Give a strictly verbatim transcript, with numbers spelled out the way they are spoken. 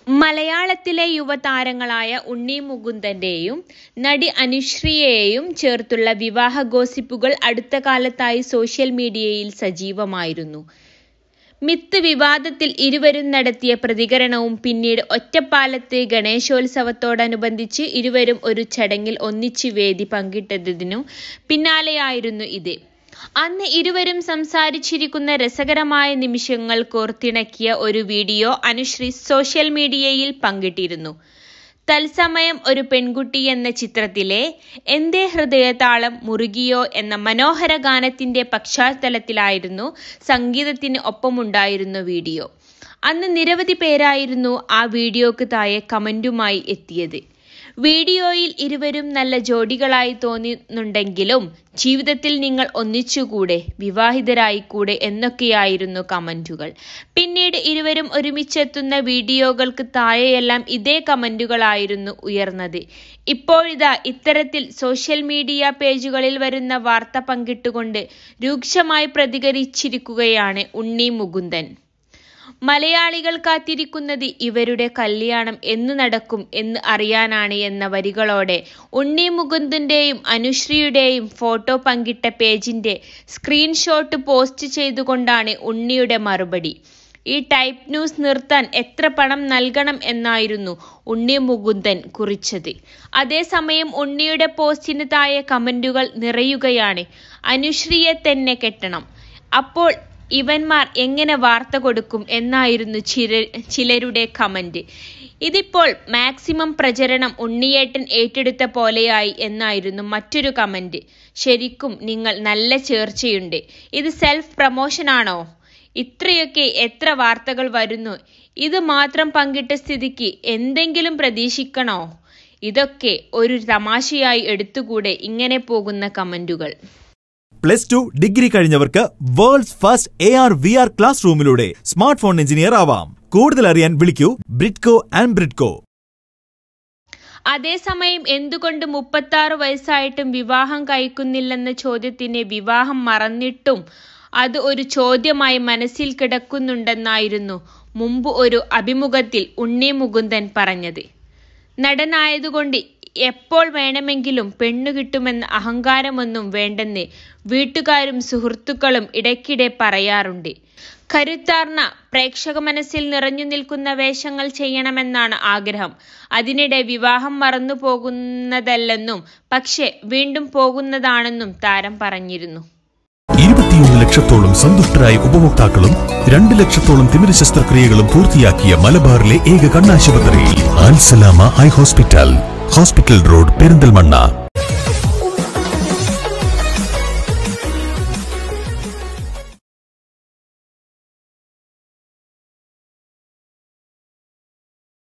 മലയാളത്തിലെ യുവതാരങ്ങളായ ഉണ്ണി മുകുന്ദന്റെയും നടി അനുശ്രീയെയും ചേർത്തുള്ള വിവാഹ ഗോസിപ്പുകൾ അടുത്ത കാലത്തായി സോഷ്യൽ മീഡിയയിൽ സജീവമായിരുന്നു. മിത്ത് വിവാദത്തിൽ ഇരുവരും നടത്തിയ പ്രതികരണവും പിന്നീട് ഒറ്റപ്പാലത്ത് ഗണേശോത്സവത്തോടനുബന്ധിച്ച് ഇരുവരും ഒരു ചടങ്ങിൽ ഒന്നിച്ച് വേദി പങ്കിട്ടതിനു പിന്നാലെയായിരുന്നു ഇത്. അന്ന് ഇരുവരും സംസാരിച്ചിരിക്കുന്ന രസകരമായ നിമിഷങ്ങൾ കോർത്തിണക്കിയ ഒരു വീഡിയോ അനുശ്രീ സോഷ്യൽ മീഡിയയിൽ പങ്കിട്ടിരുന്നു. തത്സമയം ഒരു പെൺകുട്ടി എന്ന ചിത്രത്തിലെ എന്റെ ഹൃദയതാളം മുറുകിയോ എന്ന മനോഹര ഗാനത്തിന്റെ പശ്ചാത്തലത്തിലായിരുന്നു സംഗീതത്തിന് ഒപ്പമുണ്ടായിരുന്ന വീഡിയോ. അന്ന് നിരവധി പേരായിരുന്നു ആ വീഡിയോക്ക് താഴെ കമന്റുമായി എത്തിയത്. വീഡിയോയിൽ ഇരുവരും നല്ല ജോഡികളായി തോന്നുന്നുണ്ടെങ്കിലും ജീവിതത്തിൽ നിങ്ങൾ ഒന്നിച്ചുകൂടെ, വിവാഹിതരായിക്കൂടെ എന്നൊക്കെയായിരുന്നു കമന്റുകൾ. പിന്നീട് ഇരുവരും ഒരുമിച്ചെത്തുന്ന വീഡിയോകൾക്ക് താഴെയെല്ലാം ഇതേ കമന്റുകളായിരുന്നു ഉയർന്നത്. ഇപ്പോഴിതാ ഇത്തരത്തിൽ സോഷ്യൽ മീഡിയ പേജുകളിൽ വരുന്ന വാർത്ത പങ്കിട്ടുകൊണ്ട് രൂക്ഷമായി പ്രതികരിച്ചിരിക്കുകയാണ് ഉണ്ണി മുകുന്ദൻ. മലയാളികൾ കാത്തിരിക്കുന്നത് ഇവരുടെ കല്യാണം എന്ന് നടക്കും എന്ന് അറിയാനാണ് എന്ന വരികളോടെ ഉണ്ണി മുകുന്ദന്റെയും അനുശ്രീയുടെയും ഫോട്ടോ പങ്കിട്ട പേജിന്റെ സ്ക്രീൻഷോട്ട് പോസ്റ്റ് ചെയ്തുകൊണ്ടാണ് ഉണ്ണിയുടെ മറുപടി. ഈ ടൈപ്പ് ന്യൂസ് നിർത്താൻ എത്ര പണം നൽകണം എന്നായിരുന്നു ഉണ്ണി മുകുന്ദൻ കുറിച്ചത്. അതേസമയം ഉണ്ണിയുടെ പോസ്റ്റിന് താഴെ കമന്റുകൾ നിറയുകയാണ്. അനുശ്രീയെ തന്നെ കെട്ടണം, അപ്പോൾ ഇവന്മാർ എങ്ങനെ വാർത്ത കൊടുക്കും എന്നായിരുന്നു ചില ചിലരുടെ കമന്റ്. ഇതിപ്പോൾ മാക്സിമം പ്രചരണം ഉണ്ണിയേട്ടൻ ഏറ്റെടുത്ത പോലെയായി എന്നായിരുന്നു മറ്റൊരു കമന്റ്. ശരിക്കും നിങ്ങൾ നല്ല ചേർച്ചയുണ്ട്, ഇത് സെൽഫ് പ്രമോഷൻ ആണോ? ഇത്രയൊക്കെ എത്ര വാർത്തകൾ വരുന്നു, ഇത് മാത്രം പങ്കിട്ട സ്ഥിതിക്ക് എന്തെങ്കിലും പ്രതീക്ഷിക്കണോ? ഇതൊക്കെ ഒരു തമാശയായി എടുത്തുകൂടെ ഇങ്ങനെ പോകുന്ന കമന്റുകൾ? പ്ലസ് ടു ഡിഗ്രി കഴിഞ്ഞവർക്ക് world's first A R V R class റൂമിലൂടെ സ്മാർട്ട് ഫോൺ എഞ്ചിനീയർ ആവാം. കൂടുതൽ അറിയാൻ വിളിക്കൂ ബ്രിഡ്കോ ആൻഡ് ബ്രിഡ്കോ. അതേസമയം എന്തുകൊണ്ട് മുപ്പത്തി ആറ് വയസ്സായിട്ടും വിവാഹം കഴിക്കുന്നില്ലെന്ന ചോദ്യത്തിന് വിവാഹം മറന്നിട്ടും അത് ഒരു ചോദ്യമായി മനസ്സിൽ കിടക്കുന്നുണ്ടെന്നായിരുന്നു മുമ്പ് ഒരു അഭിമുഖത്തിൽ ഉണ്ണി മുകുന്ദൻ പറഞ്ഞത്. നടനായതുകൊണ്ട് എപ്പോൾ വേണമെങ്കിലും പെണ്ണു കിട്ടുമെന്ന അഹങ്കാരമൊന്നും വേണ്ടെന്ന് വീട്ടുകാരും സുഹൃത്തുക്കളും ഇടയ്ക്കിടെ പറയാറുണ്ട്. കരുത്താർന്ന പ്രേക്ഷക മനസ്സിൽ നിറഞ്ഞു നിൽക്കുന്ന വേഷങ്ങൾ ചെയ്യണമെന്നാണ് ആഗ്രഹം. അതിനിടെ വിവാഹം മറന്നു പോകുന്നതല്ലെന്നും പക്ഷെ വീണ്ടും പോകുന്നതാണെന്നും താരം പറഞ്ഞിരുന്നു. ഇരുപത്തിയൊന്ന് ലക്ഷത്തോളം സന്തുഷ്ടരായ ഉപഭോക്താക്കളും രണ്ട് ലക്ഷത്തോളം തിമിര ശസ്ത്രക്രിയകളും പൂർത്തിയാക്കിയ മലബാറിലെ ഏക കണ്ണാശുപത്രി Al Salama eye hospital, hospital road, Perinthalmanna.